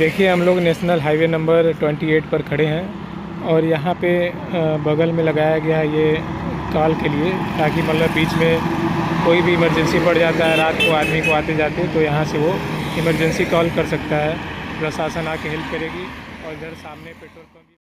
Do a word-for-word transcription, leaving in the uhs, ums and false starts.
देखिए हम लोग नेशनल हाईवे नंबर अट्ठाईस पर खड़े हैं और यहाँ पे बगल में लगाया गया है ये कॉल के लिए, ताकि मतलब बीच में कोई भी इमरजेंसी पड़ जाता है रात को आदमी को आते जाते, तो यहाँ से वो इमरजेंसी कॉल कर सकता है। प्रशासन आके हेल्प करेगी। और इधर सामने पेट्रोल पंप